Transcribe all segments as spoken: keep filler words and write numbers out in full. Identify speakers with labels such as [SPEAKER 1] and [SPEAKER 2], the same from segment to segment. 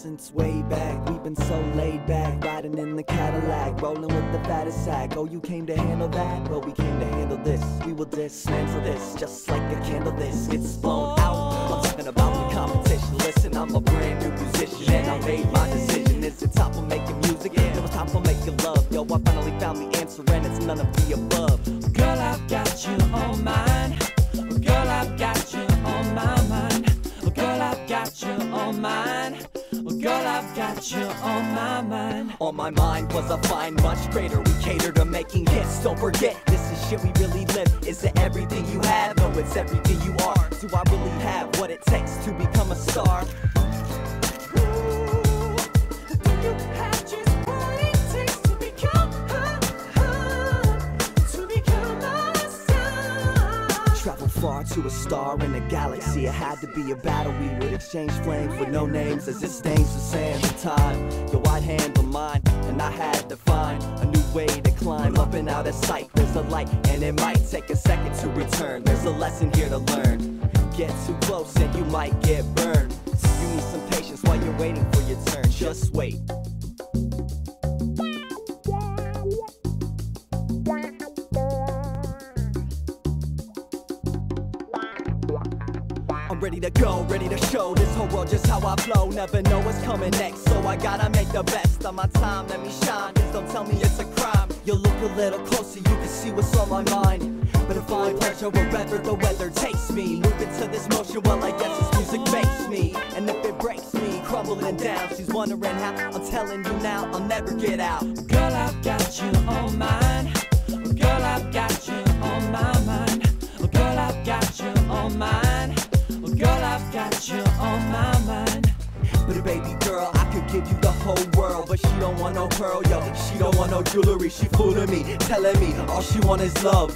[SPEAKER 1] since way back. We've been so laid back, riding in the Cadillac, rolling with the fattest sack. Oh, you came to handle that? Well, we came to handle this. We will dismantle this, just like a candle. This gets blown out. I'm talking about the competition. Listen, I'm a brand new musician, and I made my decision. Is it time for making music? Yeah. It was time for making love. Yo, I finally found the answer, and it's none of the above.
[SPEAKER 2] Girl, I've got you on mine. Girl, I've got you on my mind. Girl, I've got you on mine. Girl, I've got you on my mind.
[SPEAKER 1] On my mind was a find much greater. We cater to making hits. Don't forget, this is shit we really live. Is it everything you have? No, it's everything you are. Do I really have what it takes to become a star? Travel far to a star in a galaxy. It had to be a battle. We would exchange flames with no names as it stains the sands of time. Your white hand on mine, and I had to find a new way to climb up and out of sight. There's a light, and it might take a second to return. There's a lesson here to learn. Get too close and you might get burned. You need some patience while you're waiting for your turn. Just wait. I'm ready to go, ready to show this whole world just how I flow. Never know what's coming next, so I gotta make the best of my time. Let me shine, just don't tell me it's a crime. You look a little closer, you can see what's on my mind. But I find pleasure wherever the weather takes me. Move into this motion, well I guess this music makes me. And if it breaks me, crumbling down. She's wondering how, I'm telling you now, I'll never get out.
[SPEAKER 2] Girl, I've got you on mine. Girl, I've got you on my mind. Girl, I've got you on mine. Girl, I've got you on my mind.
[SPEAKER 1] But a baby girl, I could give you the whole world, but she don't want no pearl, yo. She don't want no jewelry, she fooling me, telling me all she want is love.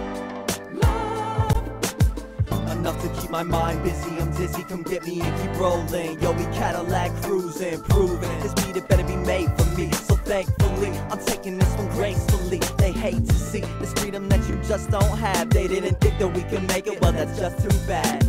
[SPEAKER 2] Love.
[SPEAKER 1] Enough to keep my mind busy, I'm dizzy, come get me and keep rolling. Yo, we Cadillac cruising, proving this beat it better be made for me. So thankfully, I'm taking this one gracefully. They hate to see this freedom that you just don't have. They didn't think that we could make it, well that's just too bad.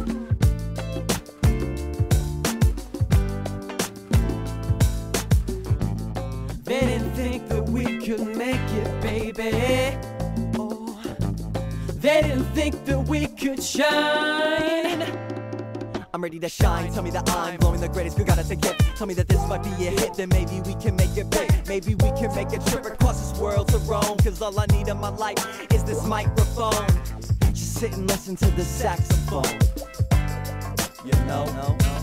[SPEAKER 2] They didn't think that we could make it, baby. Oh, they didn't think that we could shine.
[SPEAKER 1] I'm ready to shine, tell me that I'm blowing the greatest, you got us a gift. Tell me that this might be a hit, then maybe we can make it big. Maybe we can make a trip across this world to roam. Cause all I need in my life is this microphone. Just sit and listen to the saxophone. You know, no, no.